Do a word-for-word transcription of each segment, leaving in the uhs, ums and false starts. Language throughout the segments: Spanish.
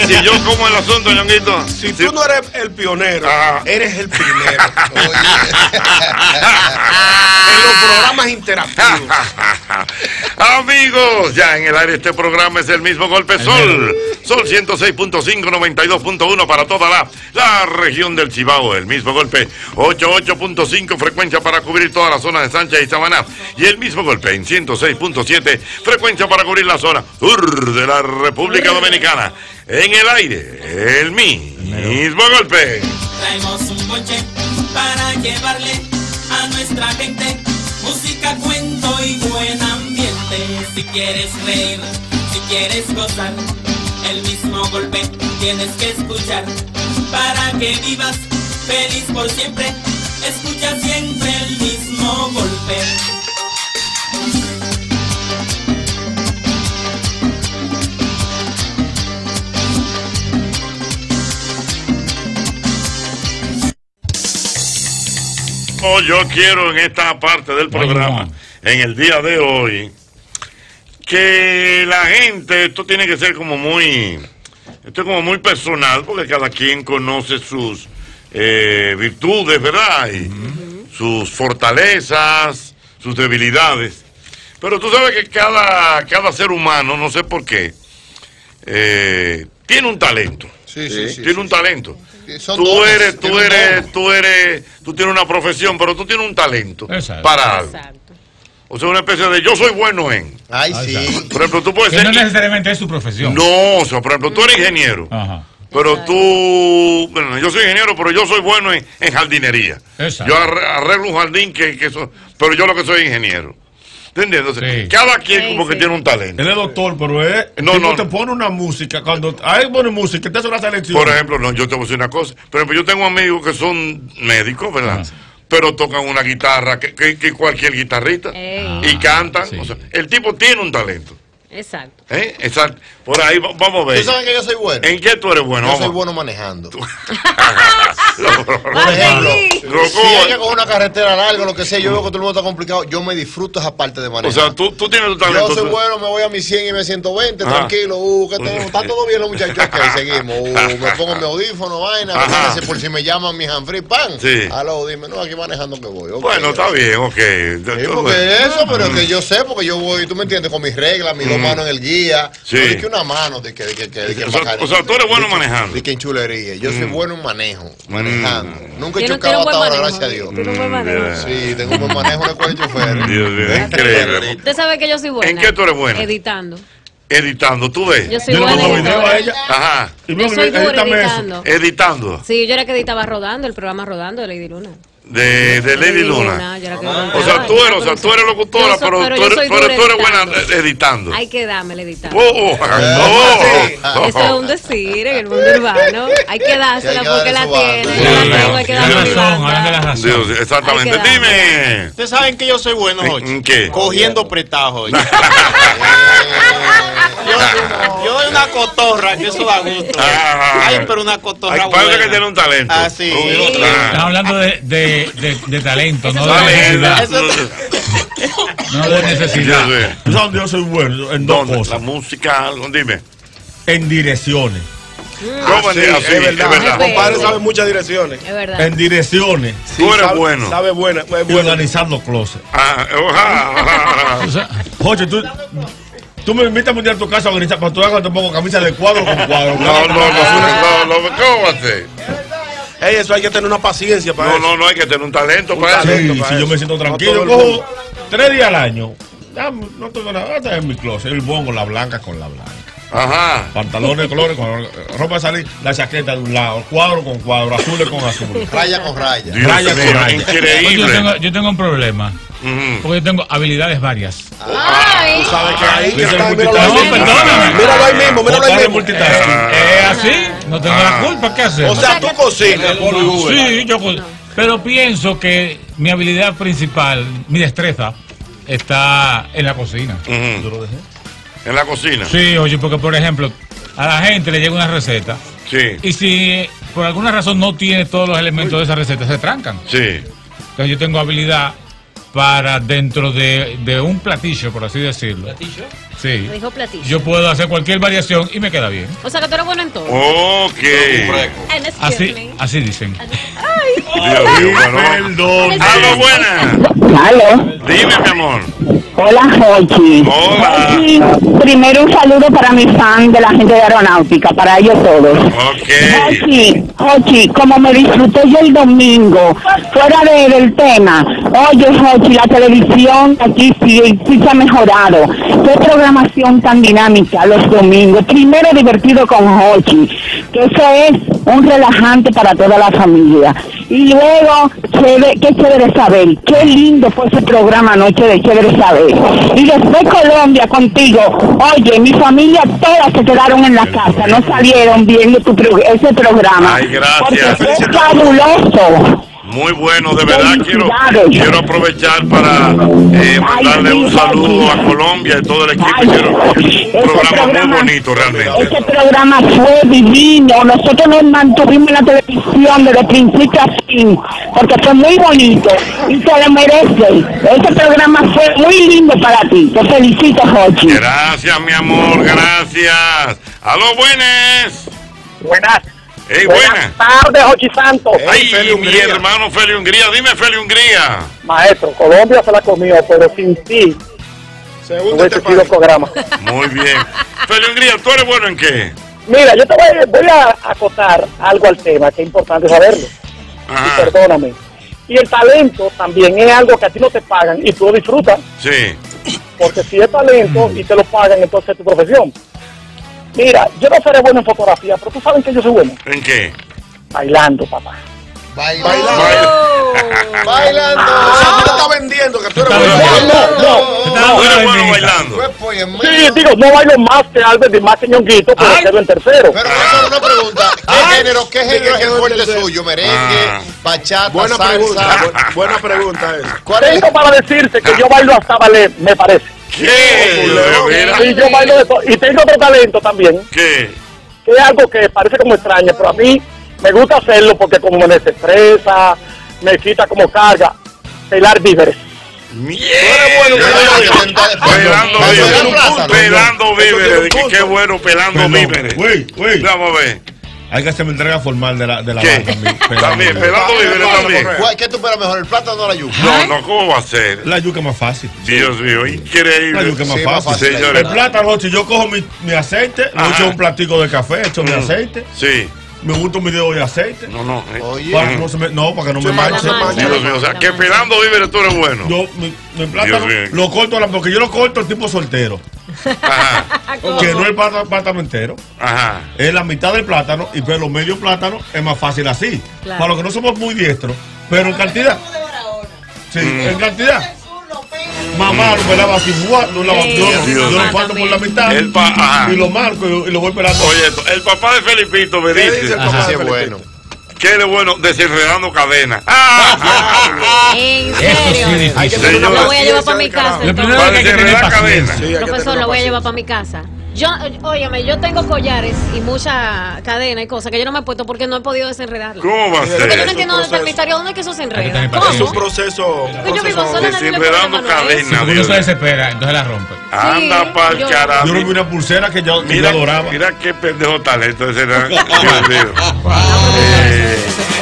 si yo como el asunto, Ñonguito. Si sí. tú no eres el pionero, ah. eres el primero. En los programas interactivos. Amigos, ya en el aire este programa es El Mismo Golpe Sol. Sol ciento seis punto cinco, noventa y dos punto uno para toda la, la región del Cibao. El Mismo Golpe ochenta y ocho punto cinco, frecuencia para cubrir toda la zona de Sánchez y Samaná. Y El Mismo Golpe en ciento seis punto siete, frecuencia para cubrir la zona sur de la República Dominicana. En el aire, El Mismo Golpe. Traemos un bonche para llevarle a nuestra gente música, cuento y buen ambiente. Si quieres reír, si quieres gozar, El Mismo Golpe tienes que escuchar. Para que vivas feliz por siempre, escucha siempre El Mismo Golpe. Oh, yo quiero en esta parte del programa, en el día de hoy, que la gente, esto tiene que ser como muy, esto es como muy personal, porque cada quien conoce sus eh, virtudes, ¿verdad? Y uh-huh. sus fortalezas, sus debilidades. Pero tú sabes que cada, cada ser humano, no sé por qué, eh, tiene un talento. Sí, sí, sí. Tiene sí, un sí. talento. Son tú dones, eres, tú eres, dones. tú eres, tú tienes una profesión, pero tú tienes un talento. Exacto. Para algo. Exacto. O sea, una especie de yo soy bueno en. Ay, sí. Por ejemplo, tú puedes que ser. No necesariamente es su profesión. No, o sea, por ejemplo, tú eres ingeniero. Ajá. Pero Exacto. tú, bueno, yo soy ingeniero, pero yo soy bueno en, en jardinería. Exacto. Yo arreglo un jardín que, que eso, pero yo lo que soy ingeniero. ¿Entiendes? Sí. Cada quien sí, como sí. que tiene un talento. Él es doctor, pero es. No, no. te pone una música. Cuando hay buena música, te hace una selección. Por ejemplo, no, yo te voy a decir una cosa. Por ejemplo, yo tengo amigos que son médicos, ¿verdad? Ah. Pero tocan una guitarra que, que, que cualquier guitarrista. Ey. Y cantan. Sí. O sea, el tipo tiene un talento. Exacto. ¿Eh? Exacto. Por ahí vamos a ver. ¿Tú sabes que yo soy bueno? ¿En qué tú eres bueno? Yo vamos. soy bueno manejando. Por ejemplo, si hay que coger una carretera larga, lo que sea, yo veo que todo el mundo está complicado, yo me disfruto esa parte de manejar. O sea, tú, tú tienes tu talento. Yo soy bueno, me voy a mi cien y me ciento veinte, Ajá. tranquilo, uh, que tengo, está todo bien los muchachos, ok, seguimos, uh, me pongo mi audífono, vaina, por si me llaman mi Hanfree, pan, sí. aló, dime, no, aquí manejando que voy. Okay, bueno, está bien, ok. Sí, porque eso, pero que yo sé, porque yo voy, tú me entiendes, con mis reglas, mis mm. dos manos en el guía, sí. no es que una mano, de que, de que, de que o, sea, o sea, tú eres bueno de que, manejando. De que en chulería, yo mm. soy bueno en manejo, manejando. Mm. Nunca he chocado hasta ahora, gracias a Dios. ¿Tiene un buen manejo? Sí, tengo un buen manejo en la escuela de chofer. Dios mío, increíble. Usted sabe que yo soy buena. ¿En qué tú eres buena? Editando. Editando, tú ves. Yo soy yo buena editando. A ella. Ajá. Yo soy dura editando. Editando. Sí, yo era que editaba Rodando, el programa Rodando de Lady Luna. De, de Lady, Lady Luna. Luna ah. O sea, tú eres, o sea, tú eres locutora, so, pero, pero, tú eres, pero tú eres buena editando. Hay que darme editando. Oh, oh, oh, oh. Eso es un decir en el mundo urbano. Hay que dársela sí, porque la tiene. Sí, la tengo, hay que darle razón, hablando de la razón. Dios, exactamente. Dime. Ustedes saben que yo soy bueno, Jochi. ¿En qué? Cogiendo prestajo. Yo, yo doy una cotorra, que eso da gusto. Ah, Ay, pero una cotorra buena. Parece que tiene un talento. Ah, sí. Estamos hablando de, de, de, de talento, no de necesidad. No de necesidad. ¿Tú sabes dónde yo soy bueno? En dos cosas. La música, dime. En direcciones. ¿Cómo así? Es verdad. Mi compadre sabe muchas direcciones. Es verdad. En direcciones. Tú eres bueno. Sabe buena. Es bueno organizando closets. Ah, ojalá. Joche, tú... Tú me invitas a mundial a tu casa a organizar, para tú hagas te pongo camisa de cuadro con cuadro. No, no, no, no, ¿cómo va a ser? Ey, eso hay que tener una paciencia para no, eso. No, no, hay que tener un talento un para talento eso. Para si eso. Yo me siento tranquilo, no cojo tres días al año. Ya, no tengo nada, está en mi closet. El bongo, la blanca con la blanca. Ajá. Pantalones de colores, con ropa de salir, la chaqueta de un lado, cuadro con cuadro, azules con azul. Raya con raya. Dios raya mío, con raya. Increíble. Yo tengo, yo tengo un problema. Uh-huh. Porque yo tengo habilidades varias. Ay. Tú sabes que ahí que está, míralo ahí mismo. Perdóname. Míralo ahí mismo, míralo ahí mismo. Es eh, así, no tengo ah. la culpa, ¿qué hacer? O sea, tú cocinas. Sí, yo cocino. Pero pienso que mi habilidad principal, mi destreza, está en la cocina. Uh-huh. ¿Yo lo dejé? ¿En la cocina? Sí, oye, porque por ejemplo, a la gente le llega una receta. Sí. Y si por alguna razón no tiene todos los elementos de esa receta, se trancan. Sí. Entonces yo tengo habilidad para dentro de, de un platillo, por así decirlo. ¿Platillo? Sí. Me dijo platillo. Yo puedo hacer cualquier variación y me queda bien. O sea que tú eres bueno en todo. Ok. And excuse Así, me. así dicen. Ay. Dios mío, bueno. Perdón. ¡Aló, buena! Aló. Dime, mi amor. Hola, Jochi. Hola. Jochi, primero un saludo para mis fans de la gente de aeronáutica, para ellos todos. Ok. Jochi, Jochi, como me disfruté yo el domingo, fuera de, del tema, oye, Jochi, la televisión aquí sí, sí se ha mejorado. Qué programación tan dinámica los domingos. Primero divertido con Jochi, que eso es un relajante para toda la familia. Y luego, chévere, qué chévere saber, qué lindo fue ese programa anoche de Chévere Saber. Y después Colombia contigo, oye, mi familia todas se quedaron en la casa, no salieron viendo tu pro ese programa. Ay, gracias. Porque fue fabuloso. Muy bueno, de verdad quiero, quiero aprovechar para eh, mandarle Ay, sí, un saludo Jochi. a Colombia y todo el equipo. Ay, Quiero, un ese programa, programa- muy bonito realmente. Ese programa fue divino. Nosotros nos mantuvimos en la televisión desde principio a fin, porque fue muy bonito y te lo mereces. Ese programa fue muy lindo para ti. Te felicito, Jochi. Gracias, mi amor, gracias. Aló, buenas. Buenas. Hey, Buenas buenas. tardes, Jochi Santos. Ay, mi hermano Feli Hungría. Dime, Feli Hungría. Maestro, Colombia se la comió, pero sin ti no hubiese sido el programa. Muy bien. Feli Hungría, ¿tú eres bueno en qué? Mira, yo te voy, voy a acotar algo al tema, que es importante saberlo. Ajá. Y perdóname. Y el talento también es algo que a ti no te pagan y tú lo disfrutas. Sí. Porque si es talento y te lo pagan, entonces es tu profesión. Mira, yo no seré bueno en fotografía, pero tú sabes que yo soy bueno. ¿En qué? Bailando, papá. Bailando. Oh. Bailando. O sea, tú te estás vendiendo que tú eres bueno. No, no, no. ¿Tú eres bueno bailando? Pues, pues, en Sí, medio- digo, no bailo más que Albert y más que Ñonguito, pero Ay. quedo en tercero. Pero eso es una pregunta. ¿Qué género, qué género es el fuerte suyo? ¿Merengue, Ah. bachata, Buena salsa? pregunta, bu- buena pregunta esa. ¿Cuál es? Tengo para decirte que yo bailo hasta ballet, me parece. ¿Qué? ¿De veras? Y yo bailo de todo. Y tengo otro talento también, ¿Qué? que es algo que parece como extraño, pero a mí me gusta hacerlo porque como me desestresa, me quita como carga, pelar víveres. Mierda. bueno Pelando Eso víveres. era un plátano. Pelando Eso tiene víveres. un Qué- punto. Qué bueno pelando Perdón. víveres. Güey, güey. Vamos a ver. Hay que hacerme entrega formal de la, de la ¿Qué? banda también. También, pelando víveres también. ¿Cuál- ¿Qué tú esperas mejor, el plátano o la yuca? No, no, ¿cómo va a ser? La yuca es más fácil. Dios mío, La increíble. yuca es más Sí, más fácil. fácil. Señores. El plátano, Jochi, yo cojo mi, mi aceite, le Ajá. echo un platico de café, echo mi Mm. aceite, Sí. me gusto un video de aceite. No, no. eh. Oye. Para que no, se me, no, para que no me mancha, manche. se mancha. Dios mío, o sea, que pelando víveres tú eres bueno. Yo, mi, mi plátano, Dios mío. lo corto, a la- porque yo lo corto el tipo soltero. Ajá, Que no es el plátano, plátano entero. ajá. Es la mitad del plátano y pero medio plátano es más fácil así. Claro. Para los que no somos muy diestros, pero en cantidad. Sí, Mm. en cantidad. Mamá lo pelaba así, ¡buah! No la- Sí, yo, Dios. yo lo Mamá parto por la también. mitad El pa- ajá. y lo marco y, y lo voy pelando. Oye, esto, el papá de Felipito me ¿Qué dice dice el papá Así de es Felipe? bueno. que él es bueno desenredando cadenas. ¡Ah! ¿En Eso sí es serio? difícil. Hay que tener Lo una voy a llevar para mi carajo. casa. Lo entonces. primero es que hay que tener Desenredar paciencia. cadena. Sí, hay que Profesor, tener lo voy a paciencia. llevar para mi casa. Yo, eh, óyeme, yo tengo collares y mucha cadena y cosas que yo no me he puesto porque no he podido desenredarla. ¿Cómo va a Porque yo no ser? entiendo dónde está el proceso. misterio, dónde es que eso se Hay que enreda. tener Es un paciencia. ¿Cómo? proceso. un Yo vivo proceso- sola, nadie le Desenredando pone la mano a eso. cadena. Porque uno se desespera, entonces la rompe. Anda Sí, pa'l yo- carajo. Yo rompí una pulsera que yo, que yo Mira, adoraba. mira qué pendejo talento ese era. Dios mío. Eh,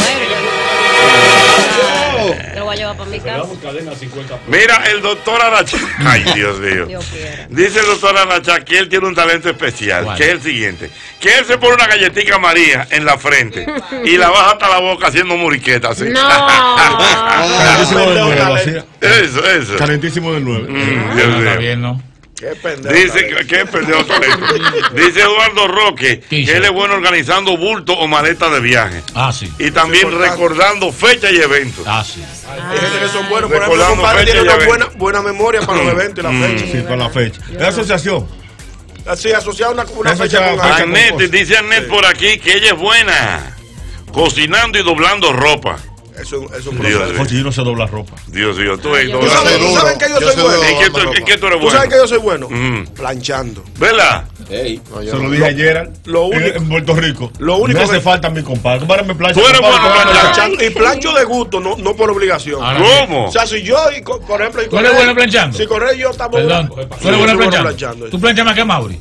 Te lo voy a llevar para mi casa. Mira, el doctor Aracha. Ay, Dios mío. Dios quiera. Dice el doctor Aracha que él tiene un talento especial, ¿Cuál? que es el siguiente. Que él se pone una galletita María en la frente y la baja hasta la boca haciendo muriquetas. ¿sí? No. Calentísimo del nueve, así. Eso, eso. Calentísimo del nueve. Mm, Dios No, está mío. bien, ¿no? Qué pendejo. Dice talento. que, que pendejo talento. Dice Eduardo Roque que hizo? él es bueno organizando bultos o maletas de viaje. Ah, sí. Y también importante. recordando fechas y eventos. Ah, sí. Hay gente que son buenos. Por ejemplo, Recordando compadre fecha tiene y una buena, evento. buena memoria para los eventos y las Mm. fechas. Sí, con la fecha. Es asociación. Así, asociar una, una Eso fecha ya- con fecha algo. con Annette, cosas. dice Annette por aquí que ella es buena cocinando y doblando ropa. Eso es un Dios proceso. Oye, yo no sé doblar ropa. Dios mío, tú Ay, eres ¿Tú sabes, ¿tú sabes que yo, Yo soy soy bueno? duro. ¿En qué tú, en qué tú eres ¿Tú bueno? sabes que yo soy bueno? Mm. Planchando. ¿Verdad? Ey. No, yo Se lo no. dije ayer en- lo único- en Puerto Rico. lo único me hace que- falta mi compadre. Compadre, me plancha. Tú eres compadre, bueno compadre, planchando. Planchando. Y plancho de gusto, no, no por obligación. Ahora, ¿Cómo? O sea, si yo, y co- por ejemplo... y ¿Tú eres Correa- bueno planchando? Si Correa y yo estamos... Perdón, tú Sí, eres yo bueno soy planchando. planchando. ¿Tú planchas más que Mauri?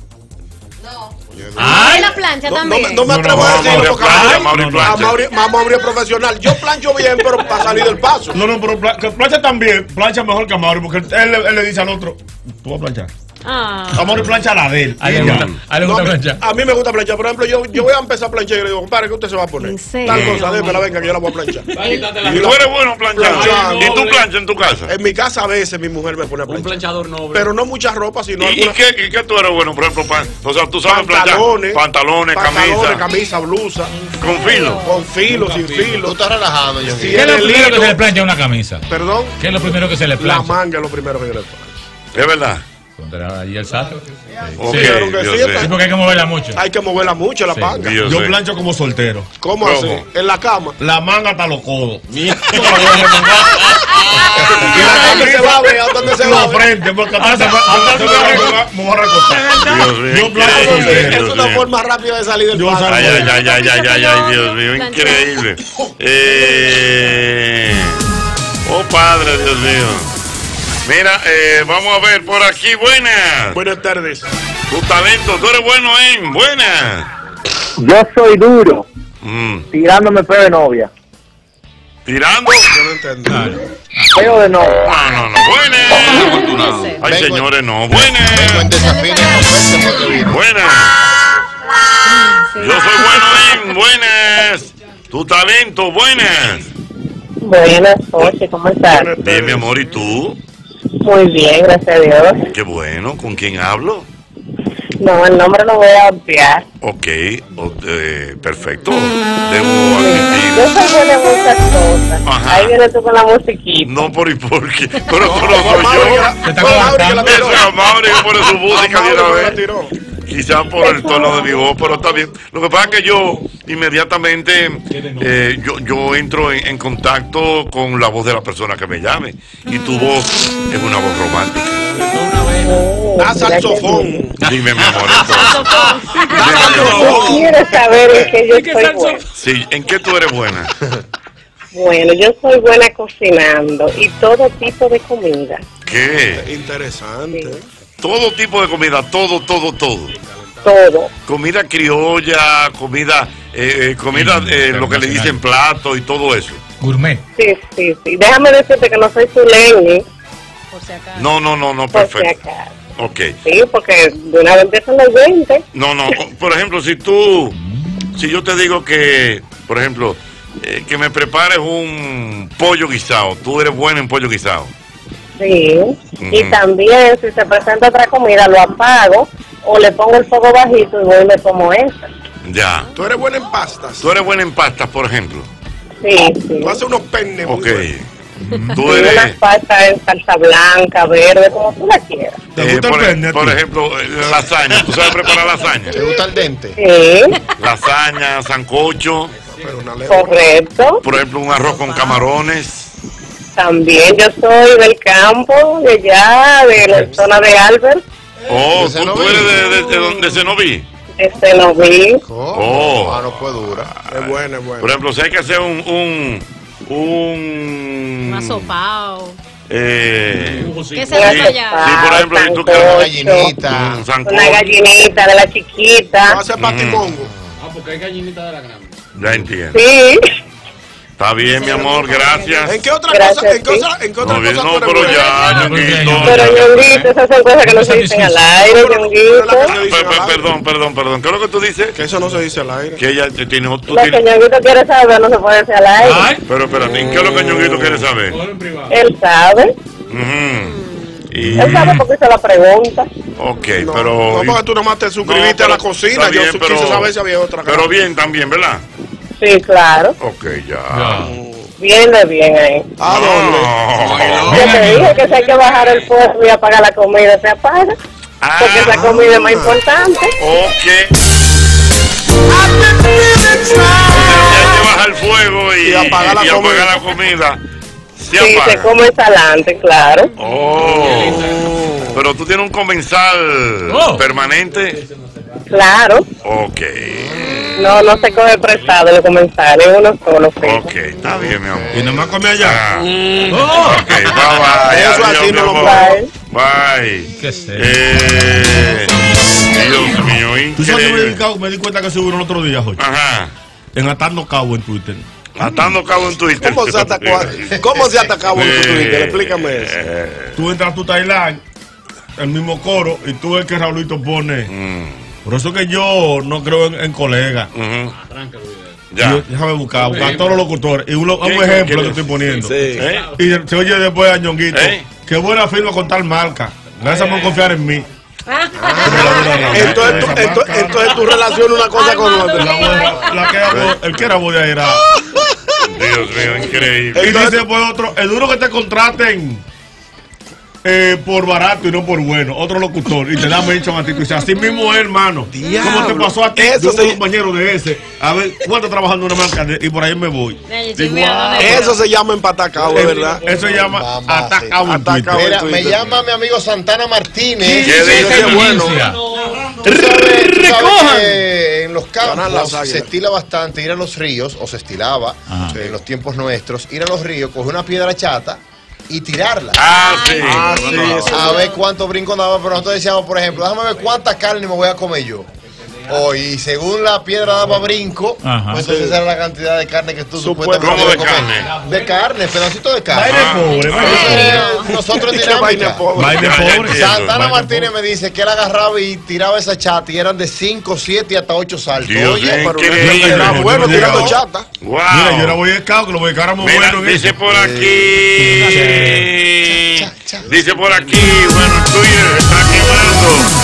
Ay, la plancha No, no, también. me- no me No, atrevo no, a no, decirlo Mauri porque plancha, a Mauri Mauri- plancha. a Mauri- a Mauri es profesional. Yo plancho bien, pero para salir del paso. No, no, pero pla- que plancha también. Plancha mejor que Amaury, porque él, él, él le dice al otro, tú vas a planchar. Ah. Amaury plancha la de él. A él y le ya. gusta, a él le No, gusta a, mí, planchar. a mí me gusta planchar. Por ejemplo, yo, yo voy a empezar a planchar y le digo, compadre, ¿qué usted se va a poner? ¿En serio? Tal cosa, démela, venga, que yo la voy a planchar. ¿Y tú eres bueno planchando? Planchando. ¿Y tú planchas en tu casa? En mi casa a veces mi mujer me pone a Un planchar. planchador noble. Pero no mucha ropa, sino ¿Y, y algunas qué, y qué tú eres bueno? Por ejemplo, pan- o sea, tú sabes pantalones, planchar pantalones, pantalones, camisa, camisa, blusa, con filo. con filo, sin Tú filo. estás relajando, yo. Sí. ¿Qué es lo el primero que hilo. se le plancha a una camisa? Perdón, ¿Qué es lo primero que se le la plancha? manga es lo primero que yo le pongo. ¿Es verdad? Pondrá ahí el saco. Ok, claro que yo sí, sé. está- Sí, porque hay que moverla mucho. Hay que moverla mucho la Sí. manga. Yo Yo sé. plancho como soltero. ¿Cómo, ¿Cómo? así? En la cama. La manga hasta los codos. Y la cama se va a ver, ¿a dónde se va a La ver? frente, porque hasta se va hasta se va- me voy a recostar. Dios mío, Yo plancho increíble, soltero. Dios Es una mío. forma rápida de salir del Yo paso. salgo. Ay, ay, ay, ay, ay, ay, ay, Dios mío, Planchar. increíble. Eh, oh, Padre, Dios mío. Mira, eh, vamos a ver por aquí, buenas. Buenas tardes. Tu talento, tú eres bueno en buenas. Yo soy duro, Mm, tirándome peo de novia. tirando. Yo no entiendo. Peo de novia. No, no, no, buenas. Ay, Vengo- señores, no, Vengo en buenas. desafío y no fuerte porque vino. Buenas. Yo soy bueno en buenas. Tu talento, buenas. Buenas noches, ¿cómo estás? Bien, mi amor, ¿y tú? Muy bien, gracias a Dios. Qué bueno, ¿con quién hablo? No, el nombre lo voy a ampliar. Ok, o- eh, perfecto. Debo Yo admitir. soy buena en muchas cosas. Ajá. Ahí vienes tú con la musiquita. No por y por qué. Pero eso no Fue soy Mauri que yo. la- Se está fue Mauri que la levantando. tiró. Eso es Mauri que pone su música A de Mauri una que la vez. tiró. Quizás por el tono de mi voz, pero está bien. Lo que pasa es que yo inmediatamente eh, yo, yo entro en, en contacto con la voz de la persona que me llame. Y tu voz es una voz romántica. Oh, Da mira qué saxofón. bien. Dime, mi amor, entonces. ¿Tú quieres saber en qué yo soy buena? Sí, ¿en qué tú eres buena? Bueno, yo soy buena cocinando y todo tipo de comida. ¿Qué? Interesante. Todo tipo de comida, todo, todo, todo. Todo. Comida criolla, comida, eh, eh, comida, Mm, eh, lo que le internacional. dicen plato y todo eso. Gourmet. Sí, sí, sí. Déjame decirte que no soy zuleño, Por si acaso. No, no, no, no, por si perfecto. acaso. Ok. Sí, porque de una vez empiezan los veinte. No, no, por ejemplo, si tú, si yo te digo que, por ejemplo, eh, que me prepares un pollo guisado, tú eres bueno en pollo guisado. Sí. Y Ujú. también, si se presenta otra comida, lo apago o le pongo el fuego bajito y voy y me como esa. Ya. Tú eres buena en pastas. Tú eres buena en pastas, por ejemplo. Sí, sí. Tú haces unos penes. muy Ok. buenos. Tú Y unas eres, pastas en salsa blanca, verde, como tú la quieras. ¿Te eh, gusta por, el pene a por ti? ejemplo, eh, la lasaña. ¿Tú sabes preparar lasaña? ¿Te gusta el dente? Sí, Lasaña, sancocho, Pero una lengua. correcto. por ejemplo, un arroz con camarones. También yo soy del campo, de allá, de la zona de Albert, Oh, ¿De tú, Cenoví? tú eres de, de, de donde Cenoví. de Cenoví. Oh. Ah, no fue dura. Es buena, es buena. Por ejemplo, si hay que hacer un un un Un asopao. eh, ¿Qué se hace allá? sí, por ejemplo, si tú Sancocho, Una gallinita. un sancocho, una gallinita de la Tú chiquita. haces patimongo. Ah, porque hay gallinita de la grande. ya entiendo. Sí, Está bien, mi amor, gracias. ¿En qué otra Gracias, cosa, en qué sí. otra, en qué otra No, bien, cosa no, tú eres pero buena? ya, No, porque Ñonguito. ya- pero ya. Ñonguito, esas son cosas que no se dicen al aire, Pero- pero Ñonguito. la que se dice Pe- pe- al aire. Perdón, perdón, perdón. ¿Qué es lo que tú dices? Que eso no se dice al aire. Que ella te tiene tú Lo que tienes. Ñonguito quiere saber no se puede decir al aire. Ay, Pero espérate, ¿qué es lo que Ñonguito quiere saber? Todo en privado. Él sabe, Ujú. Y, él sabe porque hizo la pregunta. ok, No, pero. no, porque tú nomás te suscribiste No, a la pero- cocina. está Yo bien, su- pero- quise saber si había otra. Pero bien también, ¿verdad? Sí, claro, Ok, ya. ya. bien de bien ahí. ¿A dónde? No. Yo te dije que si hay que bajar el fuego y apagar la comida, se apaga. Porque Ah, esa comida es más importante. ok. Hay que bajar el fuego y, Y apagar la y apagar comida. la comida. Se Sí, apaga. se come salante, claro. Oh. Pero tú tienes un comensal Oh. permanente. Claro. Ok. No, no se come prestado los comensales, uno solo. fijo. Ok, está bien, mi amor. Y nomás come allá. Ah. Mm. Ok, bye bye. Eso Adiós, así mi no lo amor. Bye. Bye. ¿Qué sé? Eh, Dios mío, ¿Tú sabes que me di, increíble. cabo- me di cuenta que subieron el otro día, Jochi? Ajá. En Atando Cabo en Twitter. Atando cabo en Twitter. ¿Cómo se atacó? ¿Cómo se atacó en tu Twitter? Explícame eso. Eh, Tú entras a tu Thailand, el mismo coro, y tú ves que Raulito pone. mm, Por eso que yo no creo en, en colegas. ujú. Yo- Ya. déjame buscar, buscar a todos los locutores. Y un, lo- un ¿Qué- ejemplo qué- que estoy poniendo. Sí. ¿Eh? Y se oye después a Ñonguito. ¿Eh? Qué buena firma con tal marca. Gracias por confiar en mí. Entonces, tú- entonces, entonces tú relacionas una cosa con otra. La, voz- la que era voz- el que era voz de ahí era. Dios mío, increíble. Y dice después otro, es duro que te contraten eh, por barato y no por bueno. Otro locutor. Y te da mention a ti. Tú dices, así mismo es, hermano. ¿Cómo te pasó a ti? Eso Yo un se- compañero de ese. A ver, ¿cuánto trabajando en una marca? de- y por ahí me voy. Digo, "Ah, Eso se llama empatacao, de eh, verdad. Eso se llama Mamá, atacado en Atacado. Twitter. Mira, en me Twitter. llama mi amigo Santana Martínez. ¿Qué Sí, dice? qué bueno. Tú sabes, tú sabes Recojan. que en los Ganan las campos águilas. se estila bastante ir a los ríos, o se estilaba Ajá. en los tiempos nuestros, ir a los ríos, coger una piedra chata y tirarla. Ah, sí. Ah, sí, eso. A ver cuántos brincos daba, pero nosotros decíamos, por ejemplo, déjame ver cuánta carne me voy a comer yo. Oh, y según la piedra daba brinco, Ajá. pues entonces esa era la cantidad de carne que tú Supuestamente. supuestamente ¿Cómo de ibas a comer. carne? De carne, pedacito de Vaina carne. pobre, vaina Entonces, pobre. nosotros en Qué vaina dinámica. pobre. Vaina Ya, ya pobre. entiendo. Santana Vaina Martínez pobre. me dice que él agarraba y tiraba esa chata y eran de cinco, siete y hasta ocho saltos. Dios Oye, mío, pero increíble. Era Yo bueno no tirando llegaba. chata. Wow. Mira, yo era Boy Scout, que los Boy Scouts eran muy Mira, buenos en dice eso. por aquí. Cha, cha. Dice por aquí. Bueno, el Twitter está quemando.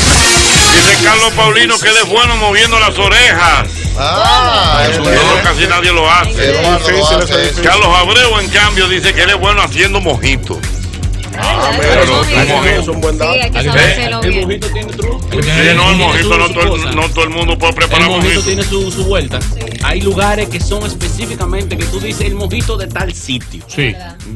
Dice Carlos Paulino que él es bueno moviendo las orejas. Ah, Eso eso es. casi nadie lo hace. Eduardo lo Difícil, hace eso es eso. Carlos Abreu, en cambio, dice que él es bueno haciendo mojitos. Ah, pero pero un mojito. es un buen dato. Sí, hay que sabérselo bien. tiene truco. Sí, no, el mojito, no todo, el- no todo el mundo puede El preparar mojito mojito. tiene su, su vuelta. Hay lugares que son específicamente que tú dices el mojito de tal sitio. Sí.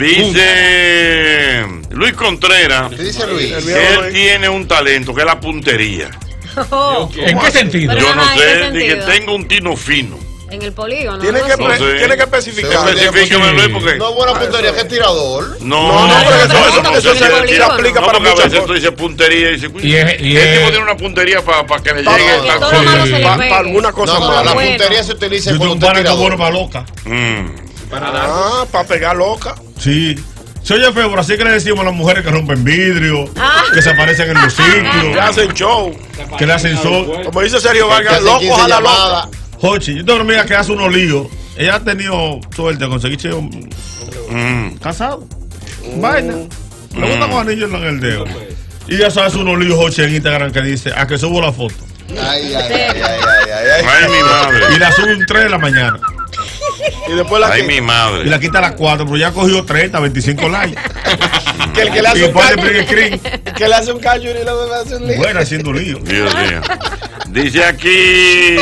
Dice Luis Contreras ¿Qué dice Luis? El que viejo él Luis. tiene un talento, que es la puntería. Oh, ¿En qué sentido? Pero Yo no ajá, ¿en qué sé, ni que sentido? tengo un tino fino. En el polígono. Tiene algo que, así. pre- No sé. tiene que especificar. Sí. Especifícame, Luis, porque... No es buena puntería, que es tirador. No, No, no, no, pero no, eso- no, eso- no eso sé se- si- se aplica no, para porque a muchas veces tú cosas. dices puntería y dices, "Uy, Y es- y ¿qué es- tipo tiene una puntería para que le Para- llegue Que tal todo lo malo cosa?" se le Para pegue. alguna cosa No, no, mala. la Bueno. puntería se utiliza Yo tengo cuando un usted es pana que es bueno tirador. para loca. Mm. Ah, para pegar loca. Sí. Se oye feo, pero así que le decimos a las mujeres que rompen vidrio, Ah. que se aparecen en los Que sitios, hacen show. que le hacen sol. Como dice Sergio Que Vargas, hacen loco quince a la llamadas. loca. Jochi, yo tengo una amiga que hace unos líos. Ella ha tenido suerte de conseguir cheo Mm. casado. Vaina. Le gusta con anillos en el dedo. Y ella hace unos líos, Jochi, en Instagram que dice, a que subo la foto. Ay, ay, ay, ay, ay, ay. Ay, mi madre. Y la sube un tres de la mañana. Y después la Ay, que, mi Y madre. la quita a las cuatro, pero ya ha cogido treinta, veinticinco likes. que el que le Y hace un después de callo. print screen. Que le hace un callo y le hace un lío. Bueno, haciendo lío. Dios mío. Dice aquí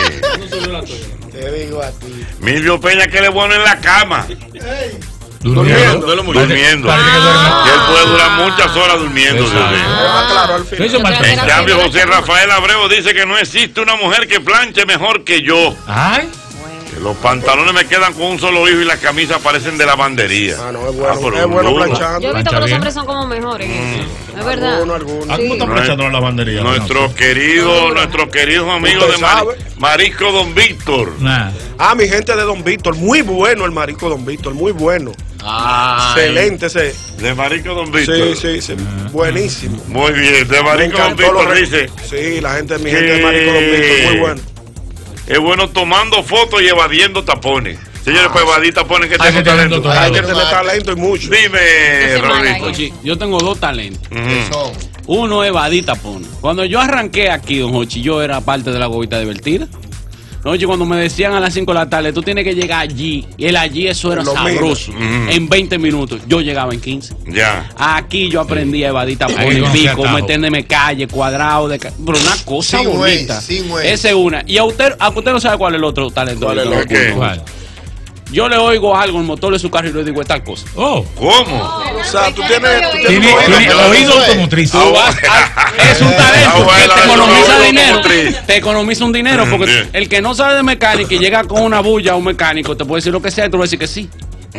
Te digo a ti. Milvio Peña que él es bueno en la cama. Durmiendo. Durmiendo. Parece que duerme. Que él puede durar muchas horas durmiendo, Dios Exacto. mío. Ah, claro, al ¿Qué final. hizo Yo Martín? creo En que cambio, era José que- Rafael Abreu dice que no existe una mujer que planche mejor que yo. Ay. Que los pantalones me quedan con un solo hijo y las camisas parecen de lavandería. Ah, no, es bueno. pero es bueno duro. planchando. Yo he visto Plancha que los bien. hombres son como mejores en eso. Es verdad. Alguno, alguno. ¿A cómo está No, planchando la lavandería? Nuestro querido, nuestro querido amigo Usted de Mari- sabe. Marisco Don Víctor. Nah. Ah, mi gente de Don Víctor. Muy bueno el marico Don Víctor. Muy bueno. Excelente ese. De Marisco Don Víctor. Sí, sí, sí. Buenísimo. Muy bien. De Me Marisco Don encantó Víctor lo re- dice Sí, la gente, mi que- gente de marico Don Víctor. Muy bueno. es bueno tomando fotos y evadiendo tapones. Señores, pues evadir tapones que Hay tengo que tener talento. doctorado. Hay que Claro. tener talento y mucho. Dime, Ese mal Raulito. ahí. Oye, yo tengo dos talentos. ¿Qué Ujú. son? Uno es Badí Tapón. Cuando yo arranqué aquí, don Hochi, yo era parte de la gobita divertida. Oye, cuando me decían a las cinco de la tarde, tú tienes que llegar allí. Y el allí, eso era Lo sabroso. mismo. Ujú. En veinte minutos. Yo llegaba en quince. Ya. Aquí yo aprendí a evadir Ahí tapones, no se pico, atajo. meterme calle, cuadrado, de ca- pero una cosa Sin bonita. Waze, sin Waze. Esa es una. Y a usted, a usted no sabe cuál es el otro talento. ¿Cuál que es yo el oculto. otro? ¿Cuál? Yo le oigo algo en el motor de su carro y le digo es tal cosa. Oh, ¿cómo? O sea, tú tienes. Tú tiene, tienes tiene oído automotriz. Tú vas a- es un talento que te economiza dinero. Te economiza un dinero porque el que no sabe de mecánica y llega con una bulla a un mecánico te puede decir lo que sea y tú le vas a decir que sí.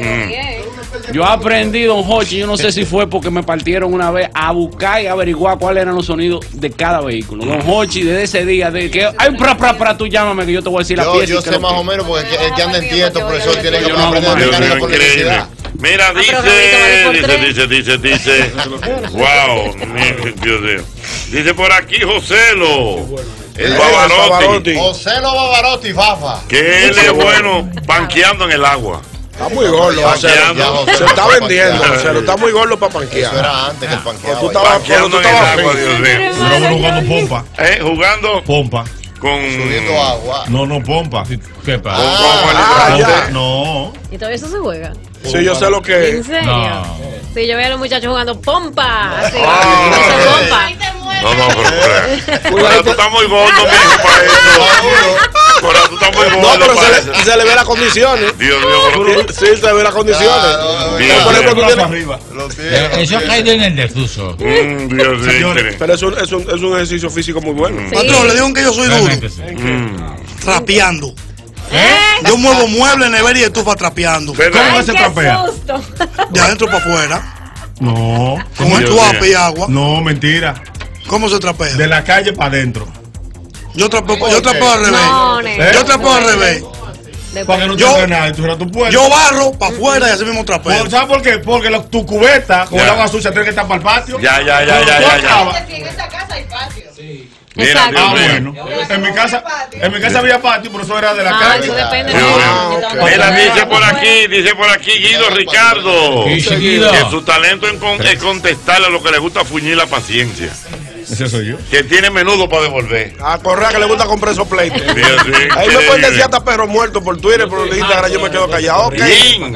Yo aprendí, don Jochi, yo no sé si fue porque me partieron una vez a buscar y averiguar cuáles eran los sonidos de cada vehículo. Don Jochi, desde ese día, de que hay un pra, pra, pra, tú llámame que yo te voy a decir la Yo, pieza. yo y que sé lo más que- o menos porque el que, el que anda en tiempo, profesor, tiene que Yo no aprender hago mecánica Dios mío, por increíble. necesidad. Mira, dice, dice, dice, dice, dice. Wow, mi- Dios mío. Dice por aquí Joselo, el Eh, Bavarotti, José Lo Bavarotti, Fafa. que él es bueno banqueando en el agua. Está muy gordo, José. Banqueando. Se está vendiendo, José. Está muy gordo para panquear. Eso era antes que el panqueaba. Tú estabas Banqueando tú en el estabas agua, fino. Dios mío. Pero bueno, jugando pompa. Eh, jugando Pompa. con... Subiendo agua. No, no, pompa. ¿Qué pasa? Ah, ya. No. ¿Y todavía eso se juega? Sí, yo sé lo que ¿En es. serio? No. Sí, yo veía a los muchachos jugando pompa. Así, Ah, no ok. pompa. No, no, pero... Pero tú estás muy gordo, mijo, para eso. Pero tú estás muy No, gordo pero para se eso. le, se le ve las condiciones. Dios mío, pero... Sí, se le ve las condiciones. Claro, Dios Por ejemplo, tú mío. tienes- arriba. Lo Eh, tiene. Eso ha caído en el desuso. Mm, Dios mío. Señores, Pero es un, es, un, es un ejercicio físico muy bueno. Sí. Patrón, le digo que yo soy duro, Realmente sí. Mm. trapeando. ¿Eh? Yo muevo muebles, nevera y estufa trapeando. ¿Verdad? ¿Cómo Ay, se qué trapea? susto. De adentro para afuera. No. Con Dios el mío. tuape y agua. No, mentira. ¿Cómo se trapea? De la calle para adentro. Yo trapeo, yo trapeo al revés. No, nene. Yo trapeo al revés. Para que no te Yo- entre nada. Tú, tú puedes. Yo barro para afuera y así mismo trapeo. Por- ¿Sabes por qué? Porque la- tu cubeta con Ya. el agua sucia tiene que estar para el patio. Ya, ya, ya, Cuando ya, tú ya, ya. acabas- En esta casa hay patio. Mira, Exacto. Dios Ah, mío. bueno. En mi casa, en mi casa había patio, pero eso era de la Ah, calle. eso depende de Dios Ah, mío. ok. Mira, dice por aquí, dice por aquí Guido Ricardo, Sí, Guido. que su talento en con- es contestarle a lo que le gusta fuñir la paciencia, Ese soy yo. que tiene menudo para devolver. A Correa que le gusta comprar esos pleitos. Dios mío, Ahí me pueden increíble. decir hasta perro muerto por Twitter, pero en Instagram yo me quedo callado. Ok.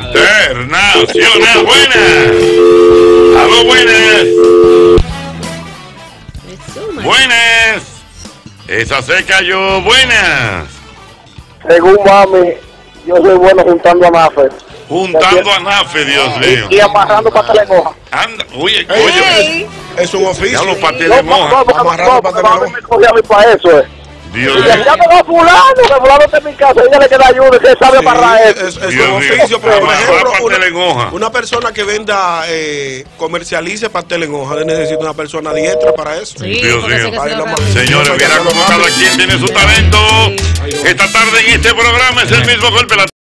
Internacional, buenas. Aló, buenas. Buenas. Esa se cayó, buenas. Según mami, yo soy bueno juntando a Nafe. Juntando a Nafe, Dios mío. Y amarrando para que le coja. Anda, oye, Ey, oye. Es un oficio. Ya los patés No, de no, no, moja. porque Amarrando no, para porque que mami no. me cogía a mí para eso, eh. Dios Y mío. ya me va fulano, que fulano está en mi casa, ella le queda ayuda, que sabe Sí, para es, eso. es un Dios mío. oficio. Por Amarrar ejemplo, pastel en hoja. una, una persona que venda, eh, comercialice pastel en hoja, necesita una persona diestra para eso. Sí, Dios porque mío. sé que Ay, se lo lo más- grabo. Señores, mira cómo cada quien tiene su talento. Esta tarde en este programa es el mismo golpe. La